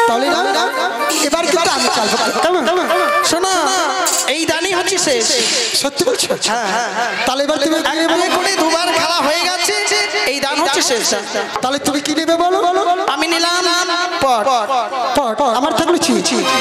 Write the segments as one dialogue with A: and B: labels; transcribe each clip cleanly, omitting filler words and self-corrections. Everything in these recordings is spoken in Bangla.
A: তাহলে না এবার কিন্তু আমি চালবো কেমন
B: শোনো এই দানই হচ্ছে শেষ
A: সত্যি বলছো
B: হ্যাঁ
A: তাহলে এবার তুমি
B: করে দুবার খেলা হয়ে গেছে এই দান হচ্ছে শেষ
A: তাহলে তুমি কি নেবে বলো
B: আমি নিলাম পট
A: আমার থাকলো ছি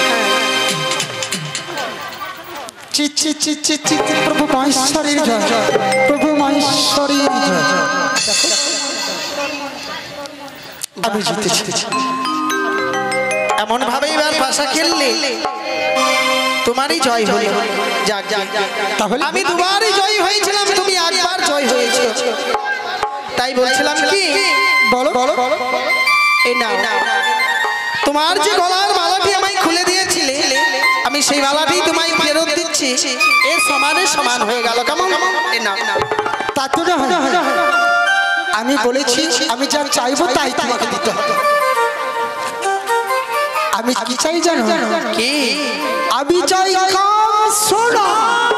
A: প্রভু মহেশ্বরীর জয় প্রভু মহেশ্বরীর জয় আমি জিতেছি
B: এমন ভাবে এবার পাশা খেললে তোমারই জয় হলো যাক
A: তাহলে
B: আমি দুবারই জয় হয়েছিলাম তুমি একবার জয় হয়েছো তাই বলছিলাম কি
A: বলো
B: এই নাও তোমার যে গলার মালাটি আমায় খুলে দিয়েছিলে আমি সেই মালাটি তোমায় ফেরত দিচ্ছি এর সমানে সমান হয়ে গেল কেমন এই নাও
A: তা তো না আমি বলেছি আমি যা চাইবো তাই তোমাকে দিতে হবে আমি কি চাই জানো
B: কি
A: আমি চাই কাম সোনা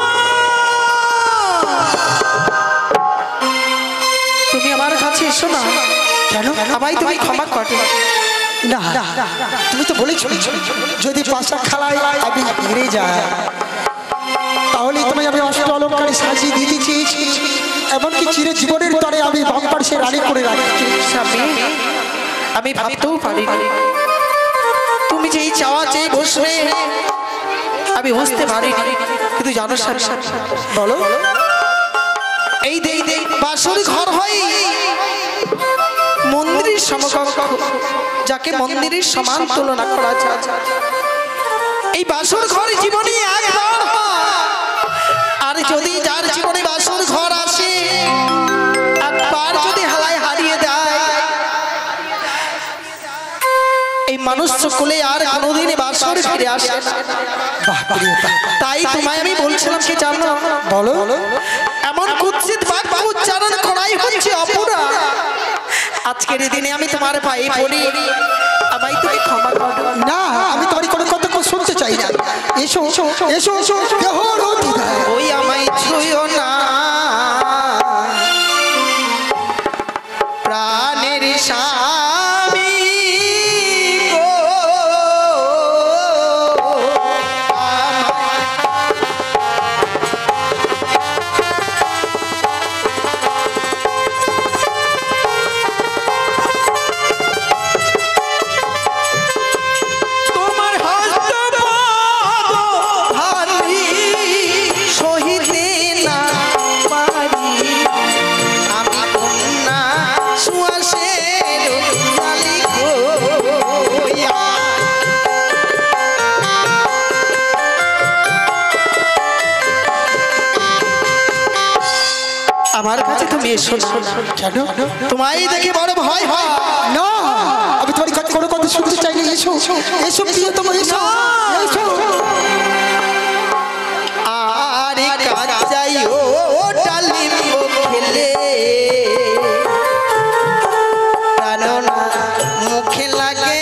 B: তুমি আমার কাছে এসো না
A: কেন
B: আমায় তুমি ক্ষমা করো
A: না তুমি তো বলেছো যদি পাশা খেলায় আমি হেরে যাই তাহলে তুমি আমি অষ্ট অলঙ্কারে সাজিয়ে দিতে চেয়েছি এমনকি চিরে জীবনের তরে আমি বাম্পার সে রানী করে রাখছি
B: আমি ভাবতেও পারি তুমি যে এই চাওয়া চেয়ে বসবে আমি বুঝতে পারি কিন্তু জানো বলো এই বাসর ঘর হয় মন্দিরের সমকক্ষ যাকে মন্দিরের সমান তুলনা করা যায় এই বাসর ঘর জীবনে একবার আর যদি যার জীবনে বাসর ঘর আসে একবার যদি হালায় হারিয়ে দেয় এই মানুষ সকলে আর কোনোদিন বাসর ফিরে আসে তাই তোমায় আমি বলছিলাম কি জানো
A: বলো
B: এমন কুৎসিত বাক্য উচ্চারণ করাই হচ্ছে অপরাধ আজকের দিনে আমি তোমার পায়ে পড়ি আমায় তুমি ক্ষমা করো
A: না আমি তোমার কোনো কথা শুনতে চাই না এসো এসো এসো
B: ওই আমায় ছুঁয়ো না প্রাণের স্বামী আমার কাছে তুমি এসো
A: কেন
B: তোমায় দেখে বড় ভয় হয়
A: না আমি তোমার কাছে কোনো কথা শুনতে চাই না এসো এসো প্রিয় তোমার এসো এসো
B: আরে কাজাই ও ডালিম খেলে প্রাণনা মুখে লাগে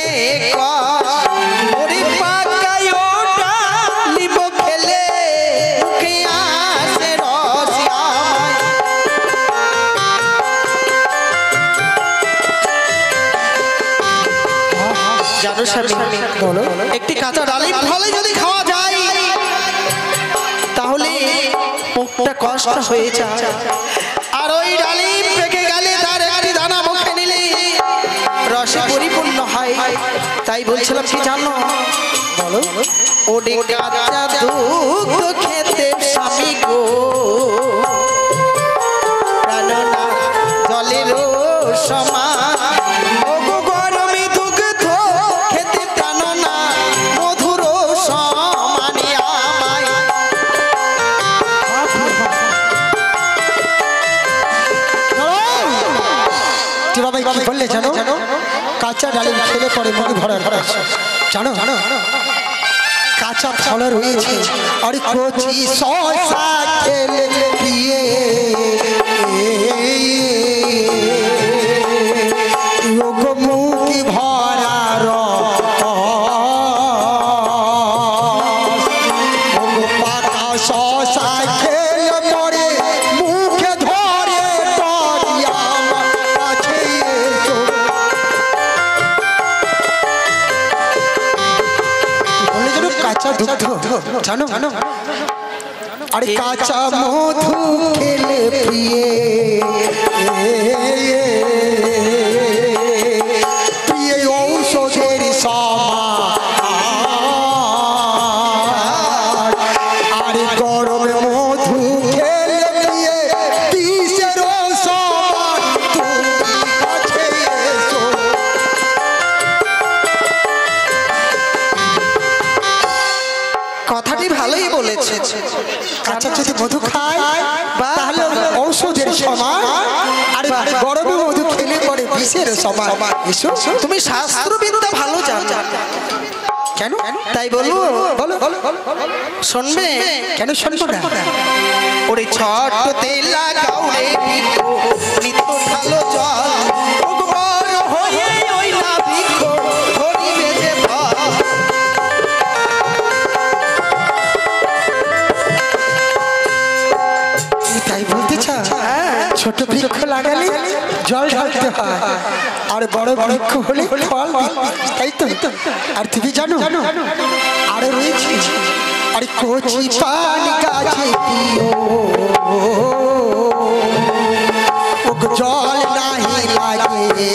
B: ওরে পাকাই ও ডালিম খেলে মুখে আসে রস জানো স্বামী
A: বলো
B: একটি কাঁচা ডালিম ফলে যদি খাওয়া যায় তাহলে মুখটা কষ্ট হয়ে যায় আর ওই ডালিম পেকে গেলে তার একটি দানা মুখে নিলে রসে পরিপূর্ণ হয় তাই বলছিলাম কি জানো
A: বলো
B: ওরে কাঁচা দুধ খেতে স্বামী গো প্রাণনা জলেরও সমান
A: কি বললে জানো কাঁচা ডালিম খেলে পরে মনে ভরার জানো কাঁচা ফল রয়েছে আর কচি শসা খেলে দিয়ে মুখি ভরার পাকা শসা খেলে পরে মুখে ধরে কাঁচা দুধ জানো জানো আরে কাঁচা মধু খেলে প্রিয়ে প্রিয়ে ঔষধের সমান আরে গরমে মধু খেলে প্রিয়ে বিষের সমান তুমি কাছে এসো।
B: কথাটি ভালোই বলেছে।
A: কাঁচা যদি মধু খায় তাহলে ঔষধের সমান আর গরমে মধু খেলে পরে বিষের সমান। এসো
B: তুমি শাস্ত্রবিদ্যা ভালো জানো,
A: কেন
B: তাই বলবো?
A: বলো বলো
B: শুনবে?
A: কেন শুনবো না?
B: ওরে ছোট তেলা গাউরে ভিখো নিত্য ঢালো জল উগবর হয়ে ওই না ভিখো ধরিবে যে ফল।
A: তাই বলতে চাও? ছোট বৃক্ষ লাগালে জল ঢালতে হয় আর বড় বৃক্ষ হলে ফল তাই তো। আর তুমি জানো আরো রয়েছে আরে কচি পান গাছে পিও জল নাহি লাগে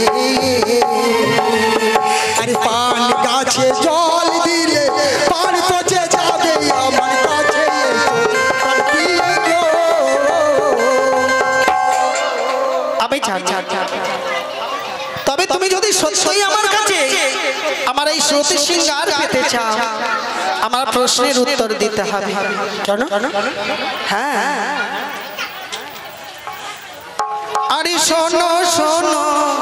A: আরে পান গাছে জল দিলে পান পচে যাবে আমার কাছে
B: আমি জানি। তবে তুমি যদি সত্যই আমার কাছে আমার এই শ্রুতি সিংহার পেতে চাও আমার প্রশ্নের উত্তর দিতে হবে।
A: কেন?
B: হ্যাঁ, আরে শোনো শোনো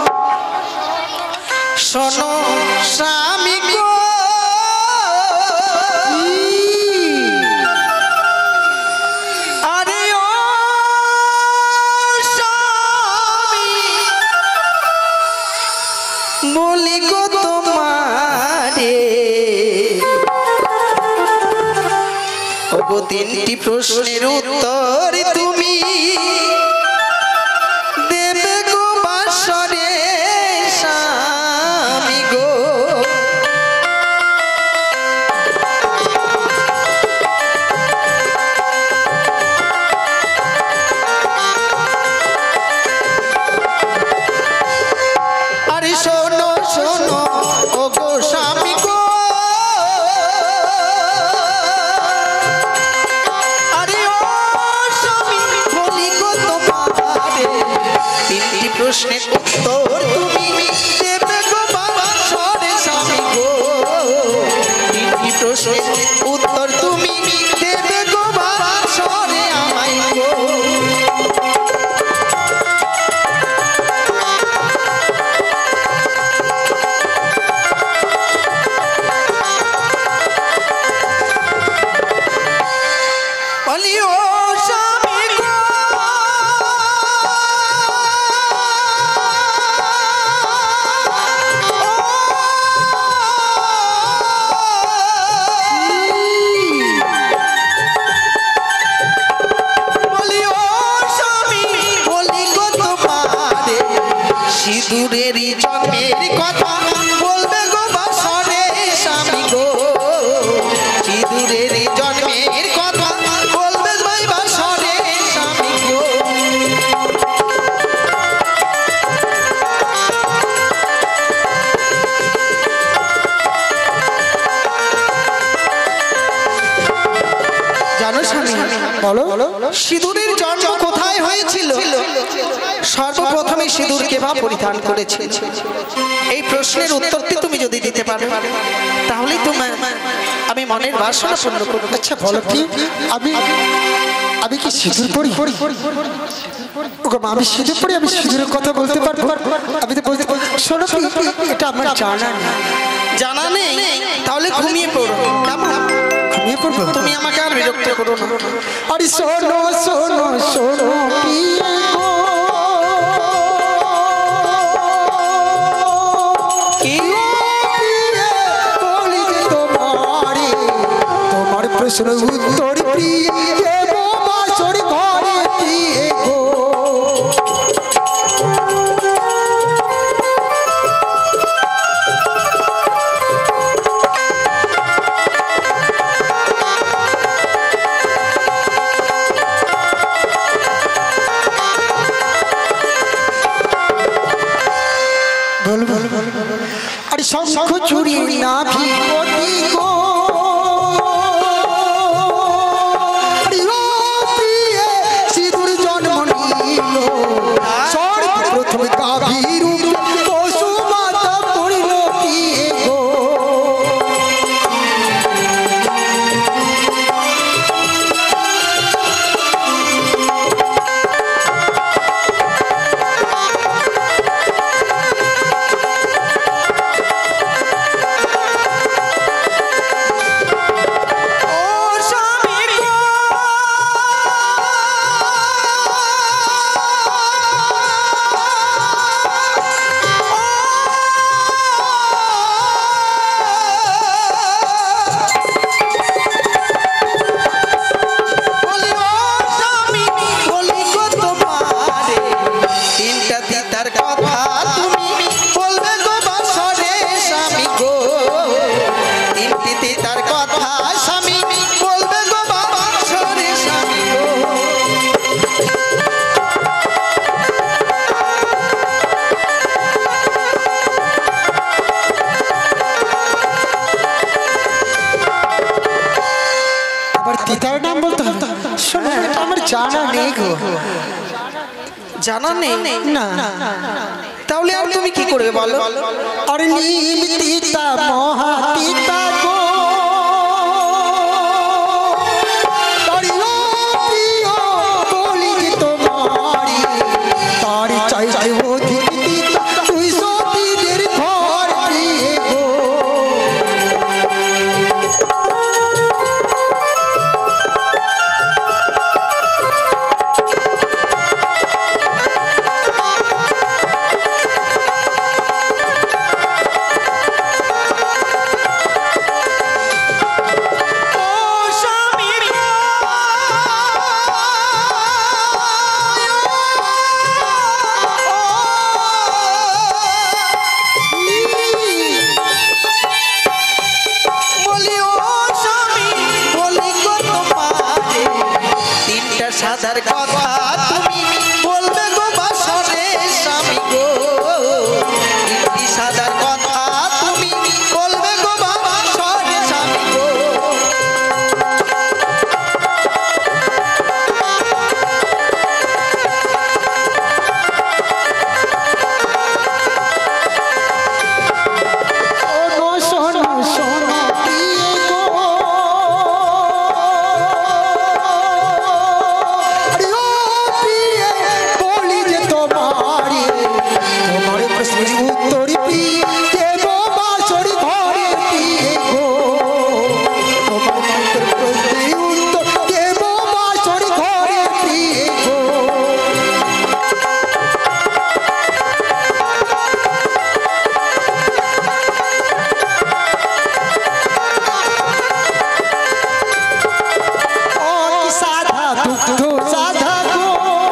B: শোনো স্বামী গো, আরে ও স্বামী বলি গো তোমারে ওগো তিনটি প্রশ্নের উত্তর তুমি দেবে গো বাসরে স্বামী গো। আরে শোনো শোনো ওগো স্বামী গো, আরে ও স্বামী বলি গো তোমারে তিনটি প্রশ্নের উত্তর তুমি দেবে গো বাসরে স্বামী গো। তিনটি প্রশ্নের উত্তর তুমি দেবে গো বাসরে আমায় গো। বলি ও স্বামী গো, বলি ও স্বামী বলি গো তোমারে সিঁদুরেরই জন্মের কথা বলবে গো বাসরে স্বামী গো। সিঁদুরেরই জন্মের কথা বলবে ভাই বাসরে স্বামী গো। জানো স্বামী,
A: বলো
B: সিঁদুরের জন্ম কোথায় হয়েছিল? সর্বপ্রথমে সিঁদুর কেবা পরিধান করেছে? এই প্রশ্নের উত্তরটি তুমি যদি দিতে পারো তাহলেই তোমার আমি মনের বাসনা পূর্ণ করব।
A: আচ্ছা বলো কি আমি আমি কি সিঁদুর পরি? ওগো মা, আমি সিঁদুর পরি, আমি সিঁদুরের কথা বলতে পারবো? আমি তো বলতে শোনো কি এটা আমার জানা নেই।
B: জানা নেই? তাহলে ঘুমিয়ে পড়ো। কেমন?
A: ঘুমিয়ে পড়বো?
B: তুমি আমাকে আর বিরক্ত করো না।
A: আরে শোনো শোনো শোনো প্রিয় গো,
B: কি
A: বলি যে তোমারে তোমার প্রশ্ন উত্তর প্রিয় দেব বাসর ঘরে প্রিয় গো। ছুরি না ভিপতি গো সিঁদুর জন্ম নিল সর্বপ্রথম গাভীর পশু মাতা পড়িল পিয়ে গো পিতার নাম বলতে হবে শোনো এটা আমার জানা নেই গো
B: জানা নেই
A: না
B: তাহলে আর তুমি কি করবে বলো
A: अरे निमित्ता मोहातीता गो तारियो पियो बोली जी तुम्हारी तारी चाय चाय वो दीता तुई सोती देर घर प्रिय गो
B: সাদার কথা তুমি বলবে গো বাসরে স্বামী গো ইতি সাদার কথা তুমি বলবে গো বাসরে স্বামী গো
A: सोनो सोनो प्रिय गो उत्तरी पिए देवो बासुरी घरे पिए गो तुम्हारे प्रश्न उत्तर देवो बासुरी घरे पिए गो साधा दुग्ध साधा गो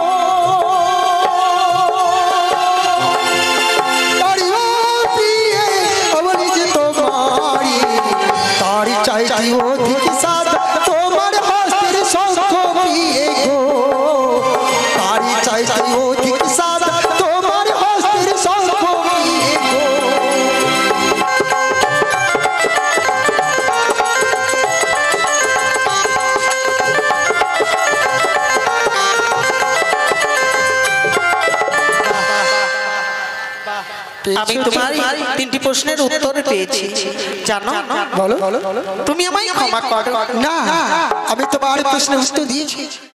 A: चाय अधिक साधा तुम्हार हस्तेर शंख पिए गो तारी चाय अधिक साधा तुम्हार हस्तेर शंख पिए गो
B: আমি তোমার তিনটি প্রশ্নের উত্তর পেয়েছি জানো
A: বলো
B: তুমি আমায় ক্ষমা করো
A: না আমি তোমার প্রশ্নের উত্তর দিয়েছি